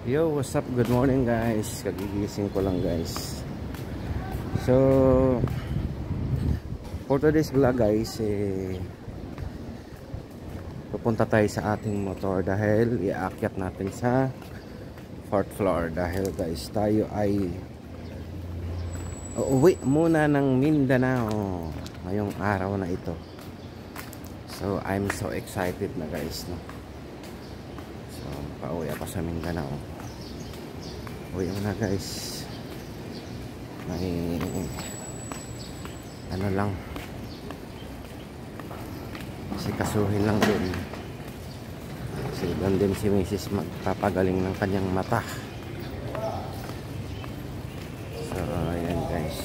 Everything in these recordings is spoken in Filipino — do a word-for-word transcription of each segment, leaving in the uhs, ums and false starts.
Yo, what's up? Good morning guys. Kagigising ko lang guys. So for today's vlog guys, eh, pupunta tayo sa ating motor dahil iaakyat natin sa fourth floor. Dahil guys, tayo ay uuwi muna ng Mindanao ngayong araw na ito. So I'm so excited na guys, no? So pauwi ako sa Mindanao. Uwi mo na guys. May ano lang, si kasuhin lang din. Kasi doon din si Missus magpapagaling ng kanyang mata. So ayan guys.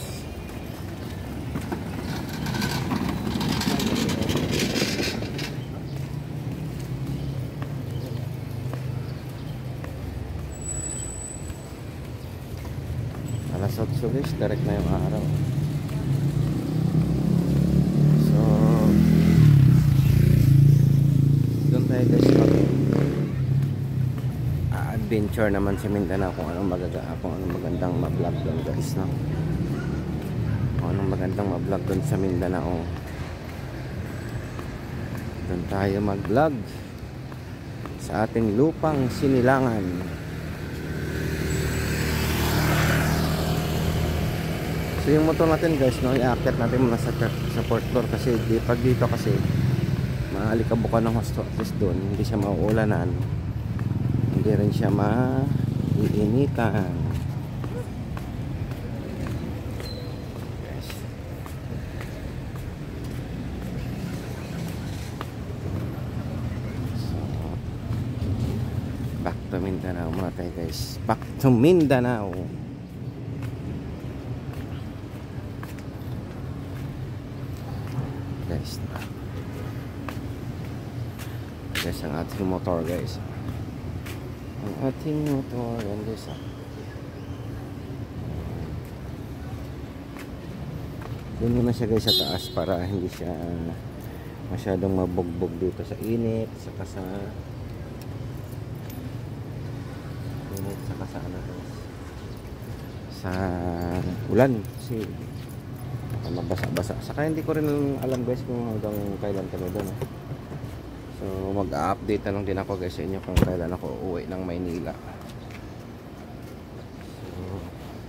Alas otso guys, direct na yung araw. So doon tayo guys mag adventure naman sa Mindanao kung anong magaga kung anong magandang ma-vlog doon guys, no? Kung anong magandang ma-vlog doon sa Mindanao. Doon tayo mag-vlog sa ating lupang sinilangan. So yung motor natin guys, no, i-aakyat natin muna sa, sa fourth floor kasi di, pag dito kasi maalikabukan ng hosto at least doon, hindi siya mauulanan, hindi rin siya maiinitan. Yes. So back to Mindanao muna tayo guys. Back to Mindanao. Guys, guys ang ating motor guys, ang ating motor yan guys, ah. Doon muna siya guys sa taas para hindi siya masyadong mabugbog dito sa init, saka sa init, saka sa ano guys, sa ulan kasi mabasa-basa. Saka hindi ko rin alam guys kung hanggang kailan kami doon, eh. So mag-update na lang din ako guys sa inyo kung kailan ako uuwi ng Maynila. So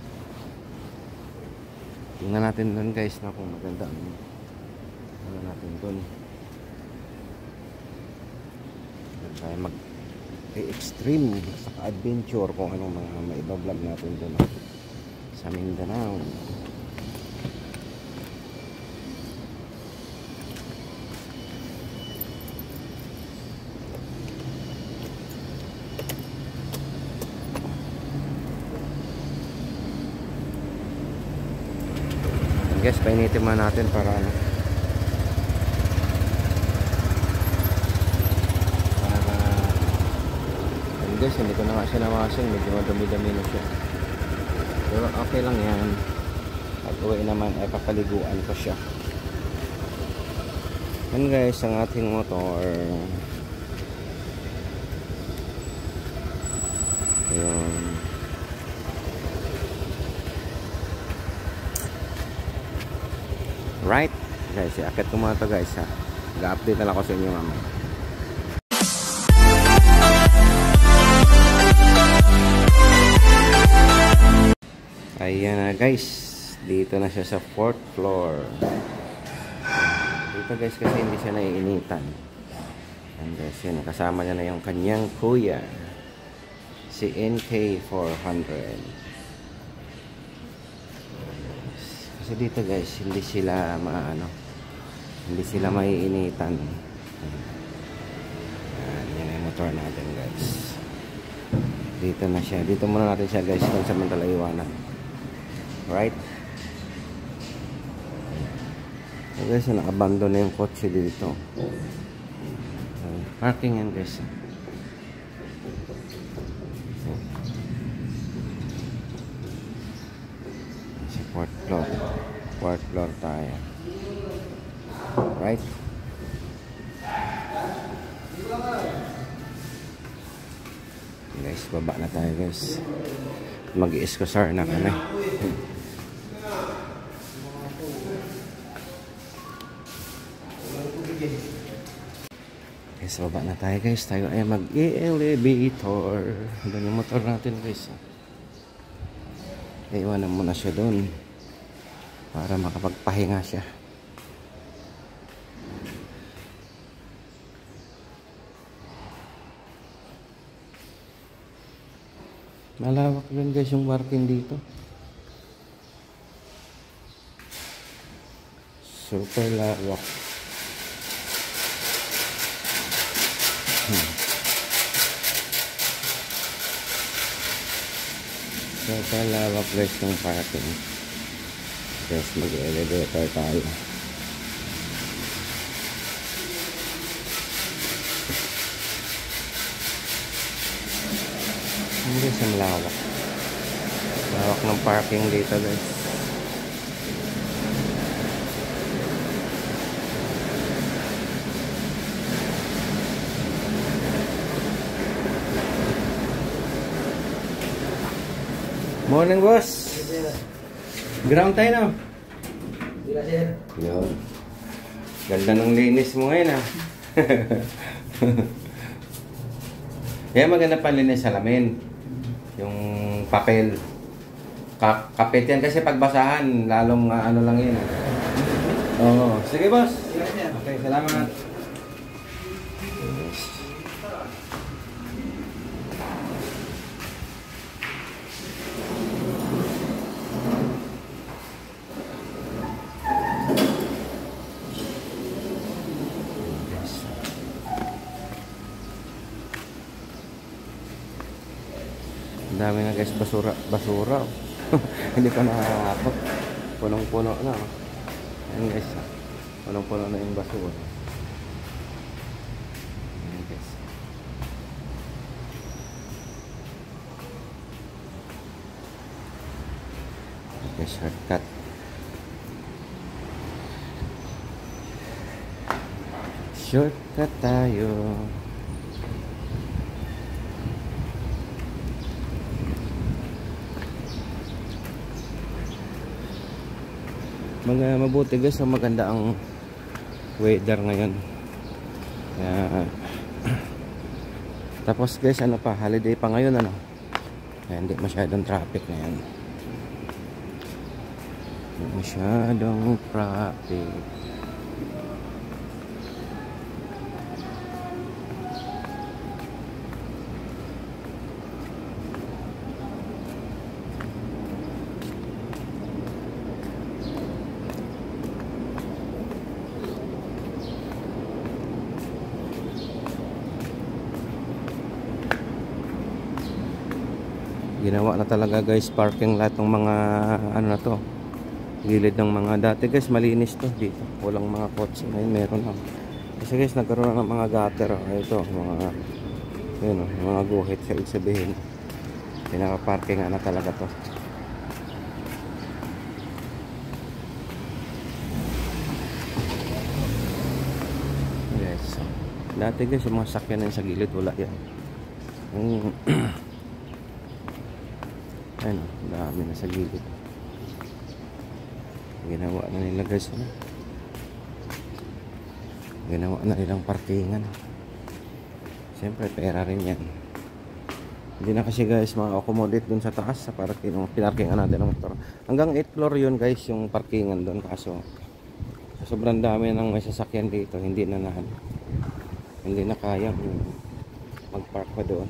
tingnan natin doon guys na kung maganda ano natin doon. Doon tayo mag-extreme saka adventure kung anong mga maiba-vlog natin doon sa Mindanao. Guys, painitin mo natin para ano, para and guys, hindi ko na nga siya nawasing, medyo madumi-dumi na siya, pero okay lang yan. Pag uwi naman ay papaliguan ko siya. Yan guys ang ating motor. Ayun. Right guys, akit ko muna ito guys, ha. Ga-update na lang ako sa inyo mamaya. Ayan na guys, dito na siya sa fourth floor. Dito guys kasi hindi siya naiinitan. And guys, yun, kasama niya na yung kanyang kuya, si N K four hundred. So dito guys, hindi sila maano, hindi sila maiinitan. Yan, yan yung motor natin guys. Dito na siya, dito muna natin siya guys kung sa Mantalaiwanan. Right? So guys, na-abandon na yung kotse dito. So, parking yan guys. Fourth floor, fourth floor tayo, right? guys, baba na tayo guys. Mag-i-excusar na kami. Guys, baba na tayo guys. Tayo ay mag-elevator. Doon yung motor natin guys. Iwanan mo na siya doon para makapagpahinga siya. Malawak yun guys yung parking dito. Super lawak. Hmm. Super lawak guys yung parking. Guys, mag-elevator tayo. Hindi sa malawak. Lawak ng parking dito guys. Morning boss. Ground tayo na. Yun. Ganda ng linis mo ngayon ah. Kaya maganda pa linis sa lamin. Yung papel. Ka kapit yan kasi pagbasahan, lalong uh, ano lang yun. Oo. Sige boss. Okay, salamat. Yes. Ang dami na guys, basura, basura. Hindi pa nakakapot. Punong-puno na. Ayan guys, punong-puno na yung basura. Ayan guys. Okay, shortcut. Shortcut tayo. Mga mabuti guys, ang maganda ang weather ngayon. Kaya, tapos guys, ano pa, holiday pa ngayon ano. Kaya hindi masyadong traffic ngayon. Hindi masyadong traffic. Ginawa na talaga guys parking lot ng mga ano na to, gilid ng mga dati guys, malinis to dito, walang mga kotse. Ngayon meron lang kasi guys, nagkaroon na ng mga gutter. Oh, ito mga yun, oh, mga guhit. Sa ibig sabihin pinaka parking na talaga to. Yes, so, dati guys yung mga sakyan na sa gilid wala yan. yung Ayun, dami na sa gilid. Ginawa na nila guys, ano? Ginawa na nilang parkingan. Siyempre pera rin yan. Hindi na kasi guys ma-accommodate dun sa taas sa parking, pinarkingan natin ng motor. Hanggang eighth floor yun guys yung parkingan dun, kaso sobrang dami ng may sasakyan dito, hindi na na hindi na kaya mag-park pa doon.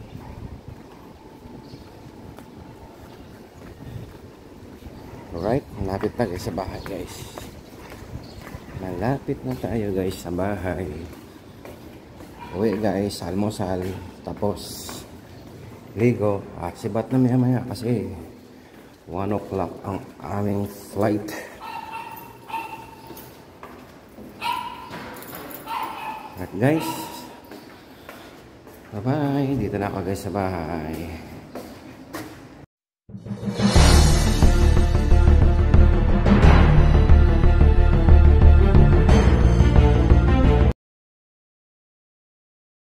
Alright, malapit na guys sa bahay guys. Malapit na tayo guys sa bahay. Uwi guys, almusal, tapos ligo. Ah, sibat na maya maya kasi one o'clock ang aming flight. Alright guys, bye bye. Dito na ako guys sa bahay.